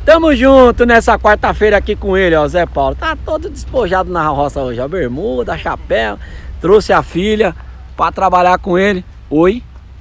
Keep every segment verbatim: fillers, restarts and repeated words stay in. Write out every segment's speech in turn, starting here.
Tamo junto nessa quarta-feira aqui com ele, ó, Zé Paulo. Tá todo despojado na roça hoje, ó, bermuda, chapéu. Trouxe a filha pra trabalhar com ele. Oi.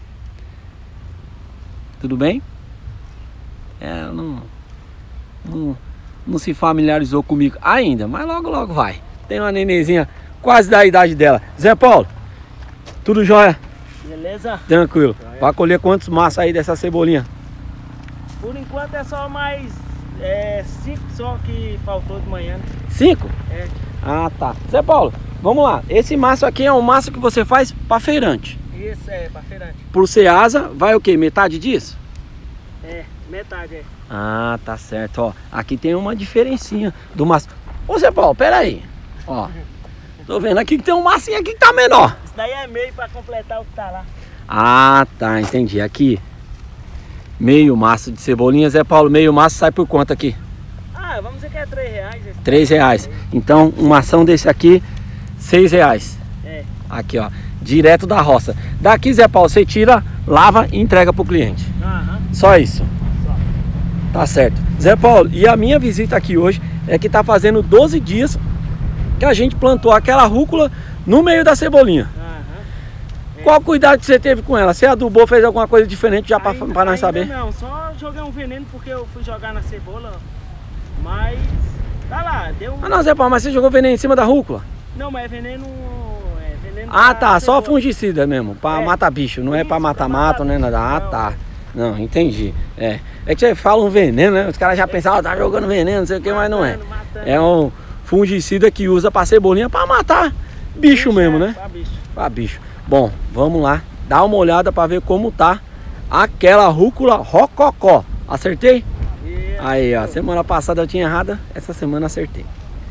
Tudo bem? É, não, não, não se familiarizou comigo ainda, mas logo logo vai. Tem uma nenenzinha quase da idade dela. Zé Paulo, tudo jóia? Beleza? Tranquilo. Vai colher quantos maços aí dessa cebolinha? Por enquanto é só mais é, cinco só que faltou de manhã. Né? Cinco? É. Ah, tá. Zé Paulo, vamos lá. Esse maço aqui é um maço que você faz para feirante. Isso, é, para feirante. Pro Ceasa, vai o quê? Metade disso? É, metade, é. Ah, tá certo, ó. Aqui tem uma diferencinha do maço. Ô, Zé Paulo, pera aí. Ó, tô vendo aqui que tem um macinho aqui que tá menor. Isso daí é meio para completar o que tá lá. Ah, tá, entendi. Aqui, meio maço de cebolinha. Zé Paulo, meio maço sai por quanto aqui? Ah, vamos dizer que é três reais. Esse Três reais. Então, uma ação desse aqui, seis reais. É. Aqui, ó, direto da roça. Daqui, Zé Paulo, você tira, lava e entrega pro cliente. Aham. Só isso. Só. Tá certo. Zé Paulo, e a minha visita aqui hoje é que tá fazendo doze dias que a gente plantou aquela rúcula no meio da cebolinha. Aham. Qual cuidado que você teve com ela? Você adubou, fez alguma coisa diferente já para Ainda- nós ainda saber? Não, só joguei um veneno porque eu fui jogar na cebola. Mas tá lá, deu um... Ah, não, Zé Paulo, mas você jogou veneno em cima da rúcula? Não, mas é veneno. É veneno Ah, pra tá, só cebola. fungicida mesmo, para É. matar bicho, não é Isso, para matar pra mato, matar né? Nada. Ah, bicho, tá. Não, entendi. É. É que você fala um veneno, né? Os caras já pensavam, ah, tá jogando veneno, não sei o que, mas não é. Matando, matando. É um fungicida que usa para cebolinha para matar bicho mesmo, né? Pra bicho. Pra bicho. Bom, vamos lá. Dá uma olhada para ver como tá aquela rúcula rococó. Acertei? E- Aí, ó. Semana passada eu tinha errado, essa semana acertei.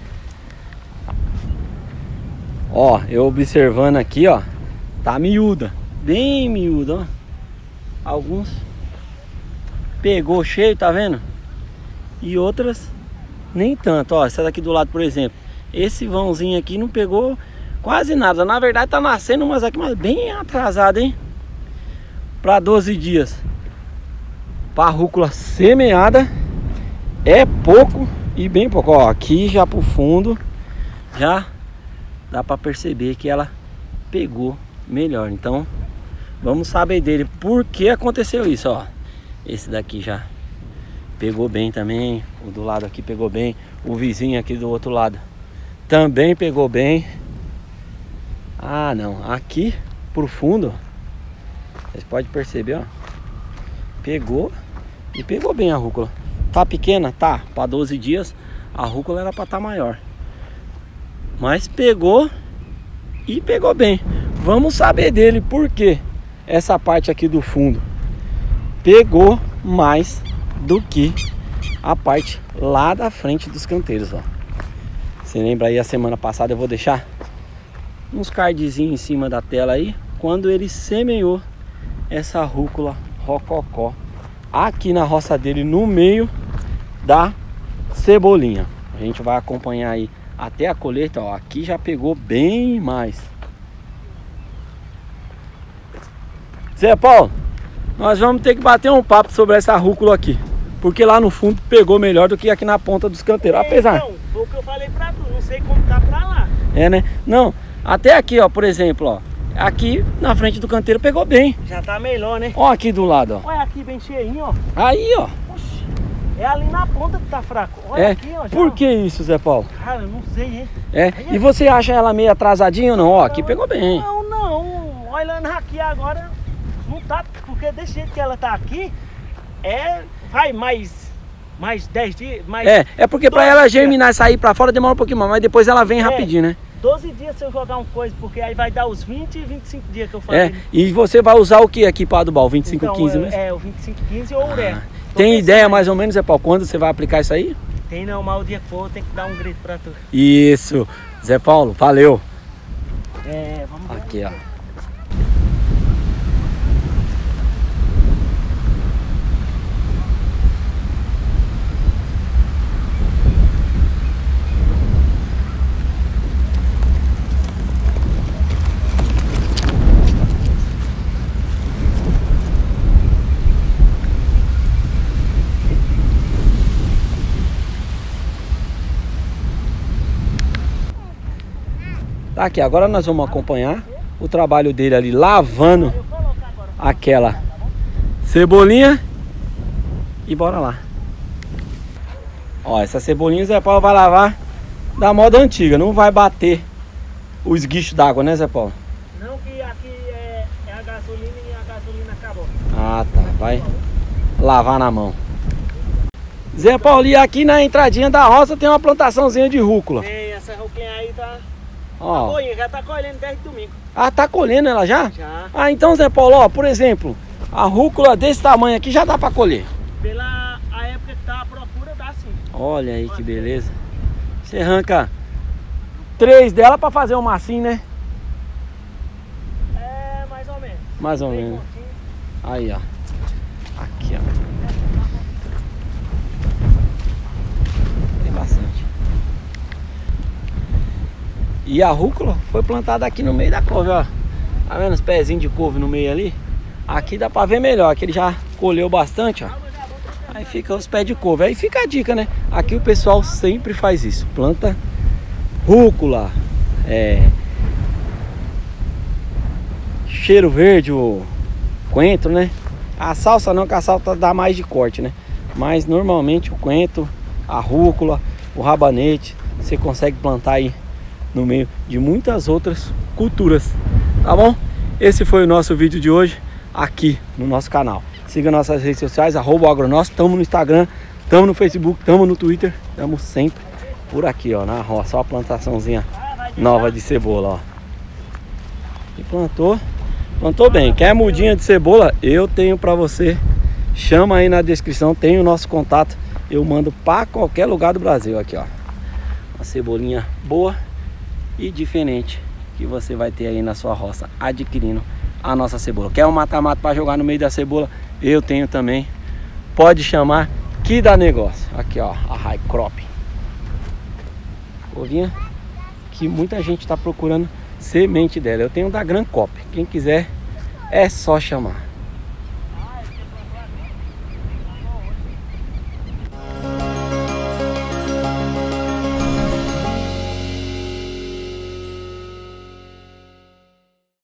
Ó, eu observando aqui, ó. Tá miúda. Bem miúda, ó. Alguns pegou cheio, tá vendo? E outras nem tanto, ó. Essa daqui do lado, por exemplo. Esse vãozinho aqui não pegou quase nada. Na verdade tá nascendo umas aqui, mas bem atrasado, hein? Pra doze dias. Pra rúcula semeada é pouco e bem pouco. Ó, aqui já pro fundo já dá pra perceber que ela pegou melhor. Então vamos saber dele por que aconteceu isso, ó. Esse daqui já pegou bem também. O do lado aqui pegou bem. O vizinho aqui do outro lado também pegou bem. Ah, não. Aqui pro fundo, vocês podem perceber, ó. Pegou e pegou bem a rúcula. Tá pequena? Tá. Para doze dias a rúcula era para estar maior. Mas pegou e pegou bem. Vamos saber dele por que essa parte aqui do fundo pegou mais do que a parte lá da frente dos canteiros, ó. Você lembra aí a semana passada, eu vou deixar uns cardzinhos em cima da tela aí, quando ele semeou essa rúcula rococó aqui na roça dele, no meio da cebolinha. A gente vai acompanhar aí até a colheita, ó. Aqui já pegou bem mais. Zé Paulo, nós vamos ter que bater um papo sobre essa rúcula aqui, porque lá no fundo pegou melhor do que aqui na ponta dos canteiros. Apesar, Então, foi o que eu falei pra tu, não sei como tá pra lá. é, né? Não, até aqui, ó, por exemplo, ó. Aqui na frente do canteiro pegou bem. Já tá melhor, né? Ó, aqui do lado, ó. Olha aqui bem cheinho, ó. Aí, ó. Oxi, é ali na ponta que tá fraco. Olha É. aqui, ó. já- Por que isso, Zé Paulo? Cara, eu não sei, hein? É. E você acha ela meio atrasadinha ou não? Ó, aqui pegou bem. Não, não. Olhando aqui agora, não tá. Porque desse jeito que ela tá aqui, é. Vai mais. Mais dez dias. Mais É, é porque pra doze ela dias. germinar e sair pra fora demora um pouquinho mais, mas depois ela vem É. rapidinho, né? doze dias se eu jogar um coisa, porque aí vai dar os vinte e vinte e cinco dias que eu falei. É. E você vai usar o que aqui pra adubar? O vinte e cinco quinze é, mesmo? É, o vinte e cinco quinze ou o ureia. Ah. Tô Tem pensando ideia aí. mais ou menos, Zé Paulo, quando você vai aplicar isso aí? Tem não, mas o dia que for, tem que dar um grito pra tu. Isso. Zé Paulo, valeu. É, vamos ver. Aqui, ó. Tá aqui, agora nós vamos acompanhar o trabalho dele ali, lavando aquela cebolinha. E bora lá. Ó, essa cebolinha o Zé Paulo vai lavar da moda antiga, não vai bater o esguicho d'água, né, Zé Paulo? Não, que aqui é, é a gasolina e a gasolina acabou. Ah, tá, vai lavar na mão. Zé Paulo, e aqui na entradinha da roça tem uma plantaçãozinha de rúcula. Tem, essa rúcula aí tá... Ó. Tá boinha, já tá colhendo desde domingo. Ah, tá colhendo ela já? Já. Ah, então, Zé Paulo, ó, por exemplo, a rúcula desse tamanho aqui já dá pra colher. Pela a época que tá a procura, dá sim. Olha aí que beleza. Você arranca três dela pra fazer um massinho, né? É, mais ou menos. Mais ou Bem menos. curtinho. Aí, ó. Aqui, ó. Tem bastante. E a rúcula foi plantada aqui no meio da couve, ó. Tá vendo os pezinhos de couve no meio ali? Aqui dá pra ver melhor, aqui ele já colheu bastante, ó. Aí fica os pés de couve. Aí fica a dica, né? Aqui o pessoal sempre faz isso. Planta rúcula, é... cheiro verde, o coentro, né? A salsa não, que a salsa dá mais de corte, né? Mas normalmente o coentro, a rúcula, o rabanete, você consegue plantar aí no meio de muitas outras culturas, tá bom? Esse foi o nosso vídeo de hoje aqui no nosso canal. Siga nossas redes sociais, arroba agronosso. Estamos no Instagram, estamos no Facebook, estamos no Twitter. Estamos sempre por aqui, ó, na roça. Ó a plantaçãozinha nova de cebola, ó. E plantou, plantou bem. Quer mudinha de cebola? Eu tenho pra você. Chama aí na descrição, tem o nosso contato. Eu mando pra qualquer lugar do Brasil aqui, ó. Uma cebolinha boa e diferente que você vai ter aí na sua roça adquirindo a nossa cebola. Quer um mata-mata para jogar no meio da cebola? Eu tenho também. Pode chamar que dá negócio. Aqui, ó, a High Crop. Couvinha que muita gente está procurando semente dela. Eu tenho da Gran Cop. Quem quiser é só chamar.